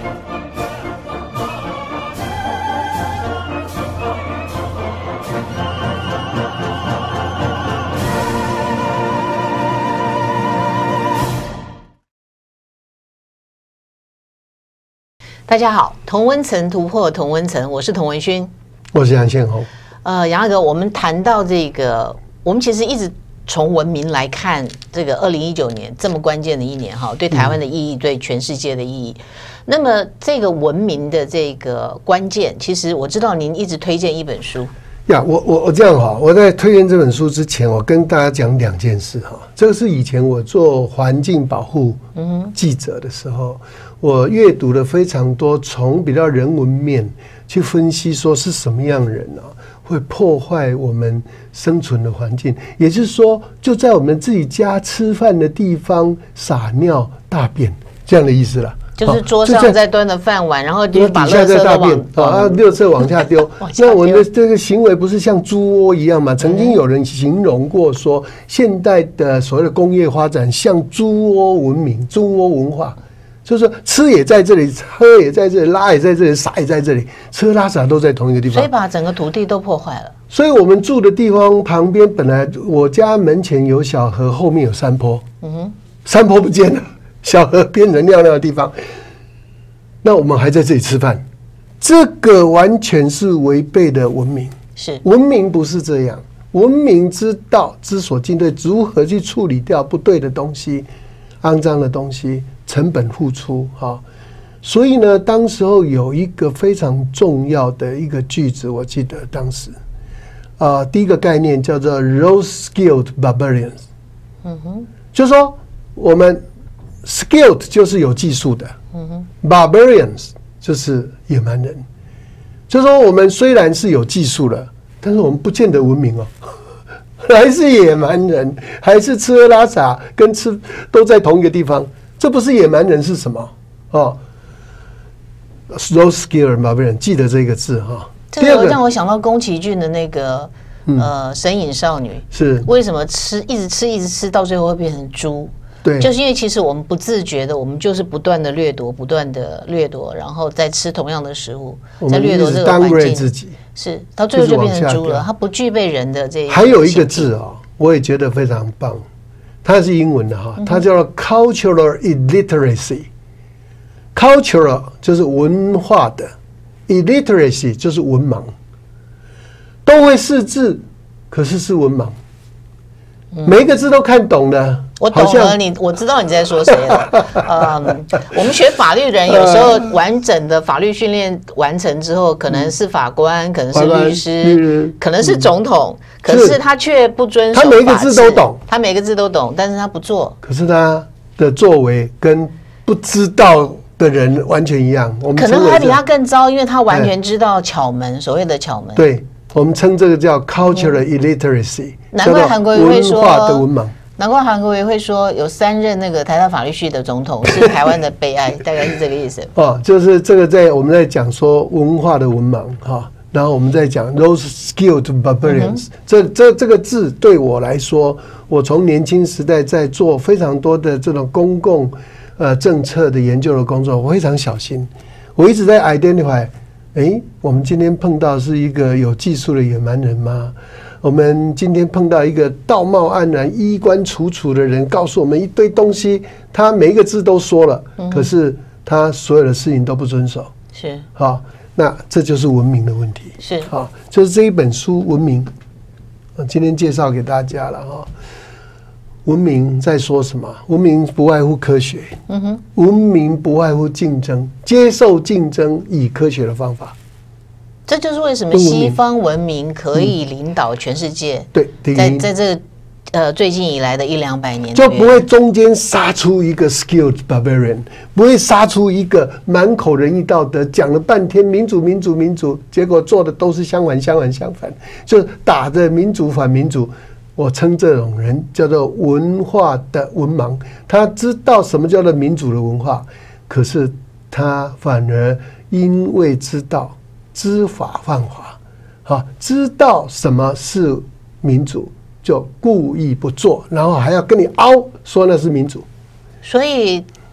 大家好，同温层突破同温层，我是童文勋， 我是杨宪宏。 杨大哥，我们谈到这个，我们其实一直从文明来看这个2019年这么关键的一年哈，对台湾的意义，对全世界的意义。那么这个文明的这个关键，其实我知道您一直推荐一本书。 呀，我这样哈，我在推荐这本书之前，我跟大家讲2件事哈。这个是以前我做环境保护记者的时候，我阅读了非常多，从比较人文面去分析，说是什么样的人啊，会破坏我们生存的环境。也就是说，就在我们自己家吃饭的地方撒尿大便，这样的意思啦。 就是桌上在端的饭碗，然后就把垃圾在大便垃圾往下丢。那我们的这个行为不是像猪窝一样吗？曾经有人形容过说，现代的所谓的工业发展像猪窝文明、猪窝文化，就是说吃也在这里，喝也在这里，拉也在这里，撒也在这里，吃拉撒都在同一个地方， 所以把整个土地都破坏了。 所以我们住的地方旁边本来我家门前有小河，后面有山坡，山坡不见了。小河变成尿尿的地方，那我们还在这里吃饭，这个完全是违背的文明。 是文明不是这样，文明之道知所进退，如何去处理掉不对的东西、肮脏的东西，成本付出哈。所以呢，当时候有一个非常重要的一个句子，我记得当时第一个概念叫做 rose skilled barbarians， 就是说我们skilled 就是有技术的，barbarians 就是野蛮人。就是说，我们虽然是有技术了，但是我们不见得文明哦，还是野蛮人，还是吃喝拉撒跟吃都在同一个地方。这不是野蛮人是什么？哦 ，rose skilled barbarian， 记得这个字哈。 这个让我想到宫崎骏的那个神隐少女， 是为什么一直吃到最后会变成猪？ 对， 就是因为其实我们不自觉的，我们就是不断的掠夺，然后再吃同样的食物，在掠夺这个环境， 自己是到最后就变成猪了，它不具备人的这一个。 还有一个字啊，我也觉得非常棒，它是英文的哈，它叫做 cultural illiteracy。cultural 就是文化的 ，illiteracy 就是文盲，都会识字，可是是文盲，每一个字都看懂的。 我懂了我知道你在说谁了。我们学法律人有时候完整的法律训练完成之后，可能是法官，可能是律师，可能是总统，可是他却不遵守法治。 他每个字都懂， 他每个字都懂，但是他不做。 可是他的作为跟不知道的人完全一样。我们可能还比他更糟，因为他完全知道巧门，所谓的巧门。 对，我们称这个叫 cultural illiteracy， 难怪韩国瑜会说文化的文盲。 难怪韩国瑜会说有3任那个台大法律系的总统是台湾的悲哀，大概是这个意思。 就是这个我们在讲说文化的文盲哈，然后我们在讲 those skilled barbarians，这个字对我来说，我从年轻时代在做非常多的这种公共政策的研究的工作，我非常小心，我一直在 identify， 我们今天碰到是一个有技术的野蛮人吗？我们今天碰到一个道貌岸然、衣冠楚楚的人，告诉我们一堆东西，他每一个字都说了，可是他所有的事情都不遵守。 是好，那这就是文明的问题。 是好，就是这一本书《文明》，今天介绍给大家了哈。文明在说什么？文明不外乎科学，文明不外乎竞争，接受竞争，以科学的方法。 这就是为什么西方文明可以领导全世界。 对， 在这最近以来的100-200年， 就不会中间杀出一个 skilled barbarian， 不会杀出一个满口仁义道德，讲了半天民主，结果做的都是相反，就是打着民主反民主。我称这种人叫做文化的文盲，他知道什么叫做民主的文化，可是他反而因为知法犯法，知道什么是民主，就故意不做，然后还要跟你凹说那是民主。 所以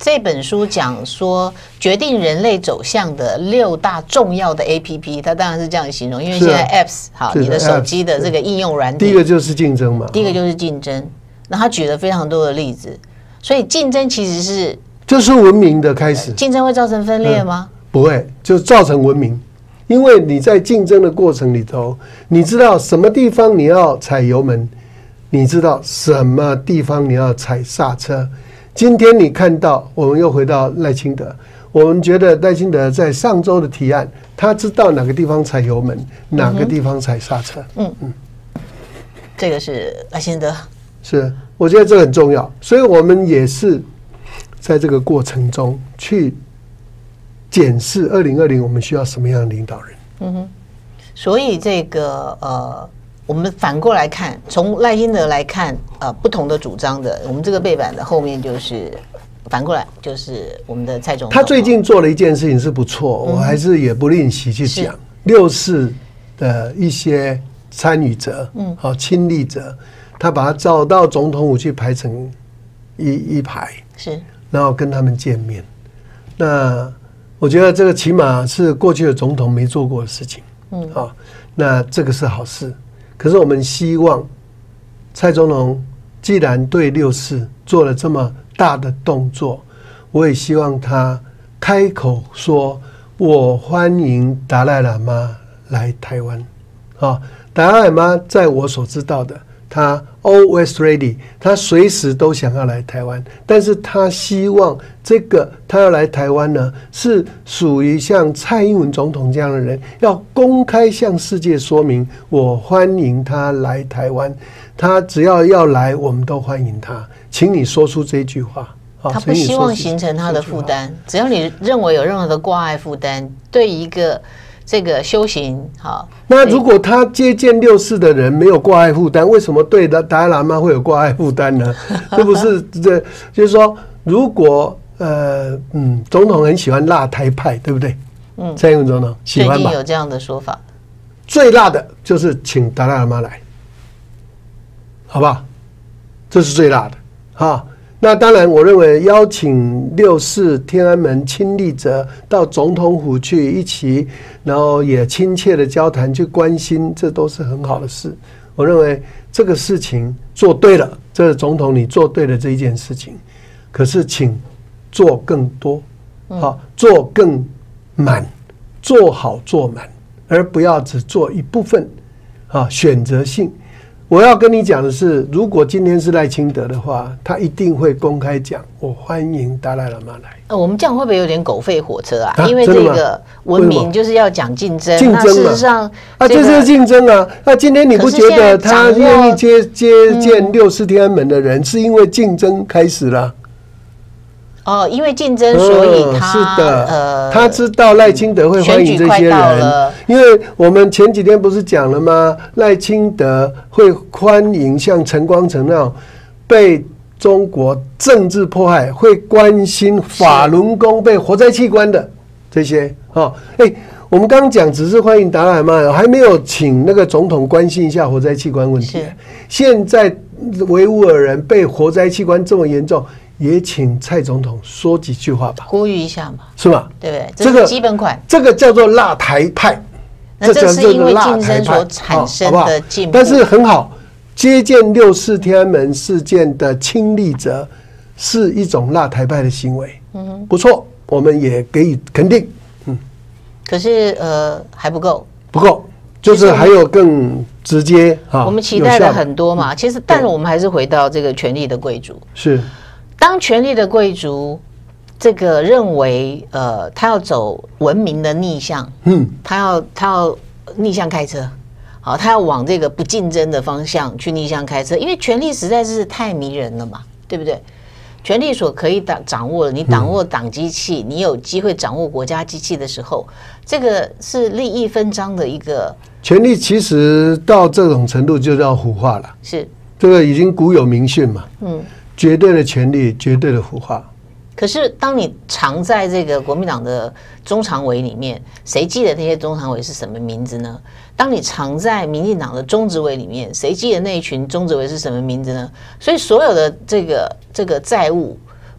这本书讲说决定人类走向的6大重要的 APP， 它当然是这样形容，因为现在 Apps 好，你的手机的这个应用软体， 第一个就是竞争嘛， 第一个就是竞争。那他举了非常多的例子，所以竞争其实是这是文明的开始。 竞争会造成分裂吗？ 不会，就造成文明。因为你在竞争的过程里头，你知道什么地方你要踩油门，你知道什么地方你要踩刹车。今天你看到，我们又回到赖清德，我们觉得赖清德在上周的提案，他知道哪个地方踩油门，哪个地方踩刹车。 这个是赖清德， 是，我觉得这很重要，所以我们也是在这个过程中去检视2020我们需要什么样的领导人。 所以这个我们反过来看，从赖清德来看，不同的主张的，我们这个背板的后面就是反过来，就是我们的蔡总统。 他最近做了一件事情是不错，我还是也不吝惜去讲，6·4的一些参与者，亲历者，他把他找到总统府去排成一排， 是， 然后跟他们见面。那我觉得这个起码是过去的总统没做过的事情，那这个是好事。可是我们希望蔡总统既然对6·4做了这么大的动作，我也希望他开口说：“我欢迎达赖喇嘛来台湾。”达赖喇嘛在我所知道的，他 always ready， 他随时都想要来台湾，但是他希望他要来台湾呢，是属于像蔡英文总统这样的人，要公开向世界说明，我欢迎他来台湾，他只要来，我们都欢迎他，请你说出这句话。 他不希望形成他的负担，只要你认为有任何的挂碍负担，对一个这个修行好。 那如果他接见6·4的人没有挂碍负担，为什么对达赖喇嘛会有挂碍负担呢？是不是？就是说，如果总统很喜欢辣台派，对不对？蔡英文总统喜欢吧？ 最近有这样的说法。 最辣的就是请达赖喇嘛来，好不好？这是最辣的哈。那当然，我认为邀请6·4天安门亲历者到总统府去一起，然后也亲切的交谈，去关心，这都是很好的事。我认为这个事情做对了，这个总统你做对了这一件事情。可是，请做更多，做更满，做好做满，而不要只做一部分，选择性。我要跟你讲的是，如果今天是赖清德的话，他一定会公开讲，我欢迎达赖喇嘛来。 我们这样会不会有点狗吠火车啊？因为这个文明就是要讲竞争， 竞争事实上这是竞争啊。那今天你不觉得他愿意接见6·4天安门的人，是因为竞争开始了？ 因为竞争，所以他是的，他知道赖清德会欢迎这些人，因为我们前几天不是讲了吗？赖清德会欢迎像陈光诚那种被中国政治迫害，会关心法轮功被活摘器官的这些我们刚刚讲只是欢迎达赖喇嘛，还没有请那个总统关心一下活摘器官问题。现在维吾尔人被活摘器官这么严重，也请蔡总统说几句话吧， 呼吁一下嘛， 是吧？ 对不对？这是基本款， 这个叫做辣台派。 那这是因为竞争所产生的进步， 但是很好，接见6·4天安门事件的亲历者是一种辣台派的行为，不错，我们也给予肯定。 可是还不够， 就是还有更直接我们期待的很多嘛。其实，但是我们还是回到这个权力的贵族。是，当权力的贵族这个认为他要走文明的逆向，他要逆向开车，好，他要往这个不竞争的方向去逆向开车，因为权力实在是太迷人了嘛，对不对？权力所可以掌握的，你掌握党机器，你有机会掌握国家机器的时候，这个是利益分赃的一个权力。其实到这种程度就叫腐化了， 是这个已经古有明训嘛，绝对的权力，绝对的腐化。 可是当你常在这个国民党的中常委里面，谁记得那些中常委是什么名字呢？当你常在民进党的中执委里面，谁记得那一群中执委是什么名字呢？所以所有的这个债务，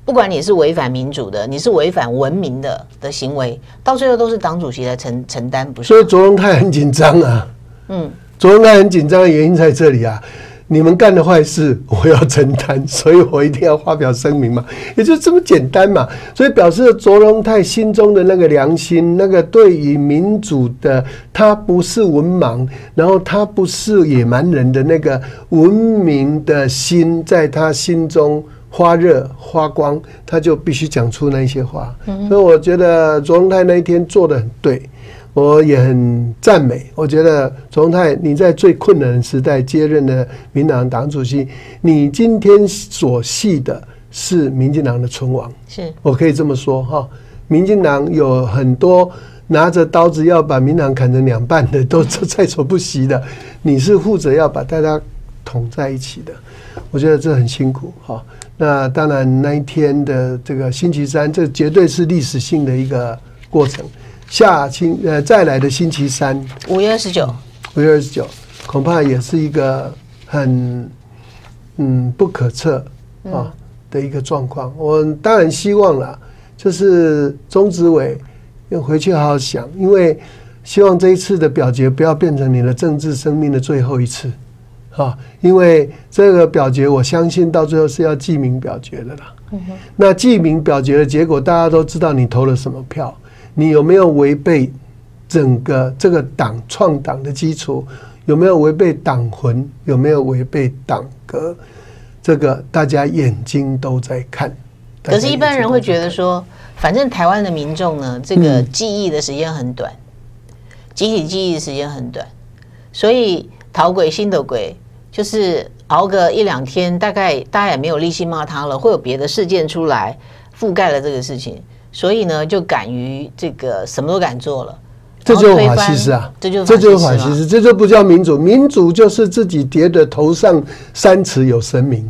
不管你是违反民主的，你是违反文明的行为，到最后都是党主席来承担，不是？ 所以卓荣泰很紧张啊。卓荣泰很紧张的原因在这里啊。你们干的坏事，我要承担，所以我一定要发表声明嘛，也就这么简单嘛。所以表示了卓荣泰心中的那个良心，那个对于民主的，他不是文盲，然后他不是野蛮人的那个文明的心，在他心中发热发光，他就必须讲出那些话。所以我觉得卓荣泰那一天做得很对。我也很赞美，我觉得卓荣泰你在最困难的时代接任了民进党党主席，你今天所系的是民进党的存亡， 是我可以这么说哈。民进党有很多拿着刀子要把民进党砍成两半的，都在所不惜的，你是负责要把大家统在一起的，我觉得这很辛苦哈。那当然那一天的这个星期三，这绝对是历史性的一个过程。再来的星期三 ，5月29，5 月29，恐怕也是一个很不可测的一个状况。我当然希望啦，就是中执委要回去好好想，因为希望这一次的表决不要变成你的政治生命的最后一次因为这个表决我相信到最后是要记名表决的啦。那记名表决的结果，大家都知道你投了什么票。你有没有违背整个这个党创党的基础？有没有违背党魂？有没有违背党格？这个大家眼睛都在看。 可是，一般人会觉得说，反正台湾的民众呢，这个记忆的时间很短，集体记忆的时间很短，所以逃鬼新的鬼就是熬个1、2天，大概大家也没有力气骂他了，会有别的事件出来覆盖了这个事情。所以呢，就敢于这个什么都敢做了， 这就是法西斯啊！这就是法西斯，这就不叫民主。民主就是自己叠的头上3尺有神明，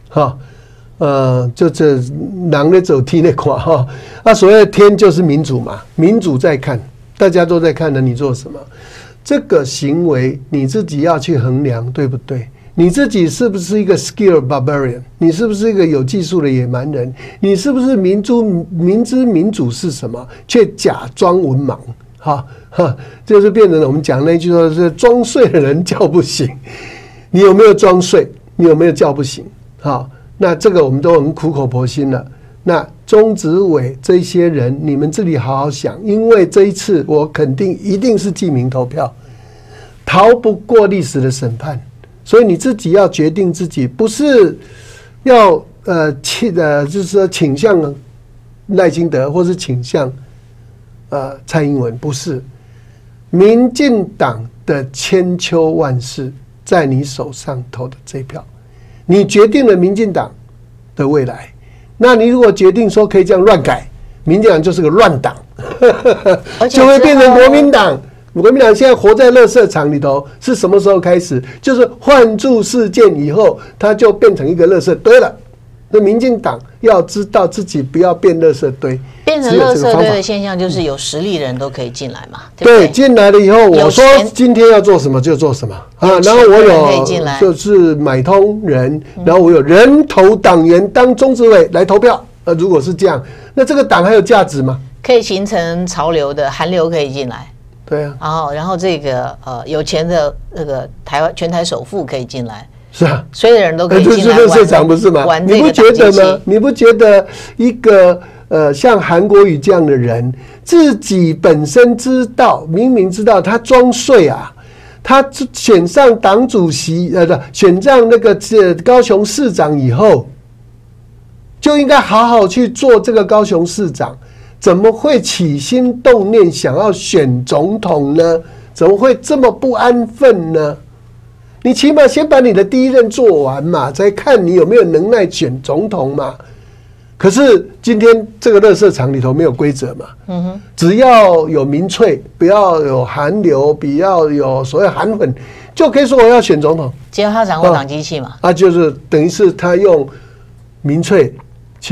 就这狼的走天的垮哈。所谓的天就是民主嘛，民主在看，大家都在看着你做什么，这个行为你自己要去衡量，对不对？你自己是不是一个 skilled barbarian？ 你是不是一个有技术的野蛮人？你是不是明知民主是什么，却假装文盲？就是变成了我们讲那句说是装睡的人叫不醒。你有没有装睡？你有没有叫不醒？那这个我们都很苦口婆心了。那中执委这些人，你们自己好好想，因为这一次我肯定一定是记名投票，逃不过历史的审判。所以你自己要决定自己，不是要就是说倾向赖清德，或是倾向蔡英文，不是。民进党的千秋万世在你手上投的这一票，你决定了民进党的未来。那你如果决定说可以这样乱改，民进党就是个乱党，就会变成国民党。国民党现在活在垃圾场里头，是什么时候开始？就是换柱事件以后，它就变成一个垃圾堆了。那民进党要知道自己不要变垃圾堆， 变成垃圾堆的现象就是有实力的人都可以进来嘛。 对，进来了以后，我说今天要做什么就做什么然后我有就是买通人，然后我有人头党员当中执委来投票。如果是这样，那这个党还有价值吗？ 可以形成潮流的韩流可以进来。 对啊， 然后这个有钱的那个全台首富可以进来， 是啊， 所有的人都可以进来玩。这不是吗？你不觉得吗？你不觉得一个像韩国瑜这样的人，自己本身知道，明明知道他装睡啊，他选上党主席选上那个高雄市长以后，就应该好好去做这个高雄市长。怎么会起心动念想要选总统呢？怎么会这么不安分呢？你起码先把你的第一任做完嘛，再看你有没有能耐选总统嘛。可是今天这个垃圾场里头没有规则嘛，只要有民粹，不要有韩流，不要有所谓韩粉，就可以说我要选总统。 只要他掌握党机器嘛， 就是等于是他用民粹去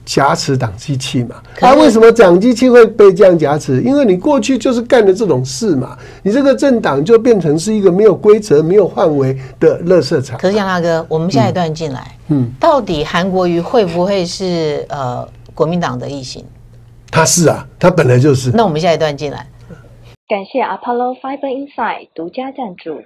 挟持党机器嘛。为什么党机器会被这样挟持？因为你过去就是干的这种事嘛，你这个政党就变成是一个没有规则、没有范围的垃圾场。 可是杨大哥，我们下一段进来，到底韩国瑜会不会是国民党的异型？ 他是啊，他本来就是。 那我们下一段进来。 感谢 Apollo Fiber Insight 独家赞助。